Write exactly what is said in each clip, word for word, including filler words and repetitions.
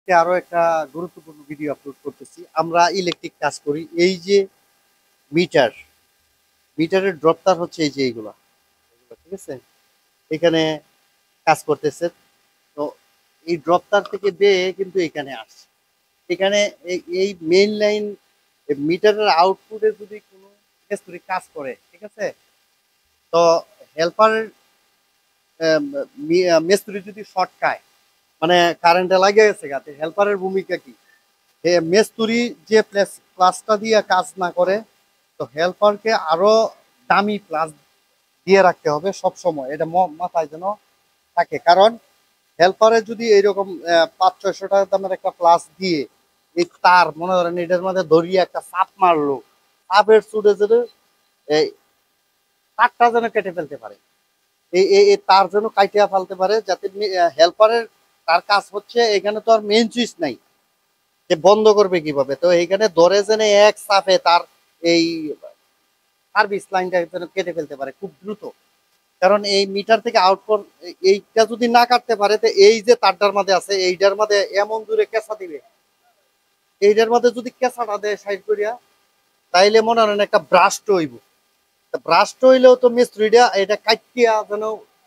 তে আরো একটা গুরুত্বপূর্ণ ভিডিও আপলোড করতেছি। আমরা ইলেকট্রিক কাজ করি। এই যে মিটার, মিটারের ড্রপ তার হচ্ছে এই যে এইগুলা। এগুলা ঠিক আছে? এখানে কাজ করতেছে। তো এই ড্রপ তার থেকে বেয়ে কিন্তু এখানে আসছে। এখানে এই এই মেইন লাইন মিটারের আউটপুটে যদি কোনো মিস্ত্রি কাজ করে, ঠিক আছে? তো হেল্পারের আ মি মিস্ত্রি যদি শর্ট খায়, মানে কারেন্টে লাগে গেছে গা, হেল্পারের ভূমিকা কি? এ মিস্ত্রি যে প্লেস প্লাসটা দিয়ে কাজ না করে, তো হেল্পারকে আরো দামি প্লাস দিয়ে রাখতে হবে সবসময়। এটা ম মাথায় যেন থাকে। কারণ হেল্পারে যদি এইরকম আ পাঁচ-ছয়শ টাকা দামের একটা প্লাস দিয়ে এই তার মনে করেন এটার মধ্যে ধরিয়ে একটা চাপ মারলো। চাপের চুটে যেন এই তারটা যেন কেটে ফেলতে পারে। এই এই এই তার যেন কাইটিয়া ফেলতে পারে যাতে মি আ হেল্পারের তার কাজ হচ্ছে এখানে তো আর মেইন সুইচ নাই। যে বন্ধ করবে কিভাবে? তো এইখানে ধরে যেন এক চাপে তার এই সার্ভিস লাইনটা যেন কেটে ফেলতে পারে খুব দ্রুত। কারণ এই মিটার থেকে আউটপুট এ এইটা যদি না কাটতে পারে তো এই যে তারটার মধ্যে আছে এইটার মধ্যে এমন জোরে কেঁচা দিবে। এইটার মধ্যে যদি কেঁচাটা দেয় সাইড করিয়া তাইলে মনে করেন একটা ব্রাস্ট হইব। তা ব্রাস্ট হইলেও তো মিস্ত্রিটা এটা কাইটিয়া যেন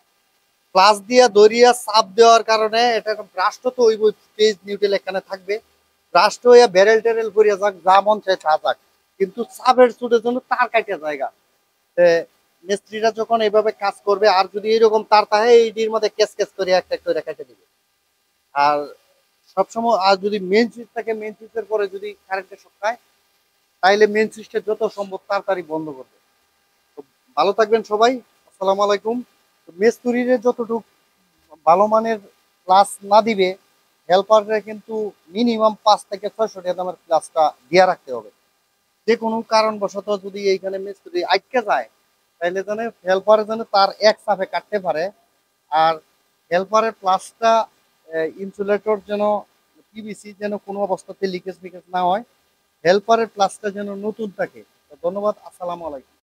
প্লাস দিয়া ধরিয়া চাপ দেওয়ার কারণে এটা ব্রাস্ট তো হইব, পেজ নিউট্রাল এখানে থাকবে। ব্রাস্ট হইয়া ব্যারেল-ট্যারেল করিয়া যাক, যা মন চায় তা যাক। কিন্তু চাপের চোটে যেন তার কাইটা জায়গা। তে মিস্ত্রিরা যখন এভাবে কাজ করবে আর যদি এরকম তার থাকে এইটির মধ্যে ক্যাচ ক্যাচ করে একটা একটা করে কেটে দিবে। আর সবসময় আর যদি মেইন সুইচ থাকে মেইন সুইচের পরে যদি কারেন্টের শক খায় তাইলে মেইন সুইচটা যত সম্ভব তাড়াতাড়ি বন্ধ করবে। তো ভালো থাকবেন সবাই। আসসালামু আলাইকুম। মিস্ত্রিরে যতটুক ভালো মানের প্লাস না দিবে, হেল্পাররা কিন্তু মিনিমাম পাঁচ থেকে ছয়শ টাকা দামের প্লাসটা দিয়া রাখতে হবে। যে কোনো কারণবশত যদি এইখানে মিস্ত্রি আটকে যায়, তাইলে যেন হেল্পার যেন তার এক চাপে কাটতে পারে। আর হেল্পারের প্লাসটা এ ইনসুলেটর যেন পিভিসি যেন কোনো অবস্থাতে লিকেজ-ফিকেজ না হয়। হেল্পারের প্লাসটা যেন নতুন থাকে। তো ধন্যবাদ। আসসালামু আলাইকুম।